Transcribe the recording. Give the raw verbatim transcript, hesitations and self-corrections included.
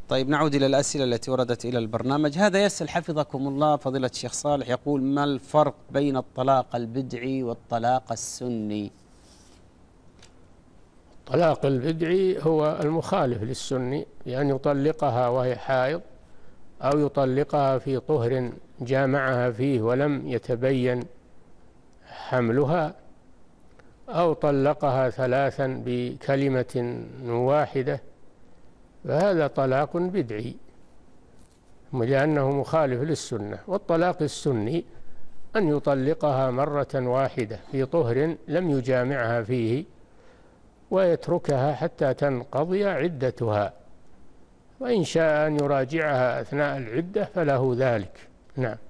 طيب نعود إلى الأسئلة التي وردت إلى البرنامج. هذا يسأل حفظكم الله فضيلة الشيخ صالح، يقول: ما الفرق بين الطلاق البدعي والطلاق السني؟ الطلاق البدعي هو المخالف للسني، بأن يطلقها وهي حائض، أو يطلقها في طهر جامعها فيه ولم يتبين حملها، أو طلقها ثلاثا بكلمة واحدة، فهذا طلاق بدعي لأنه مخالف للسنة. والطلاق السني أن يطلقها مرة واحدة في طهر لم يجامعها فيه، ويتركها حتى تنقضي عدتها، وإن شاء أن يراجعها أثناء العدة فله ذلك. نعم.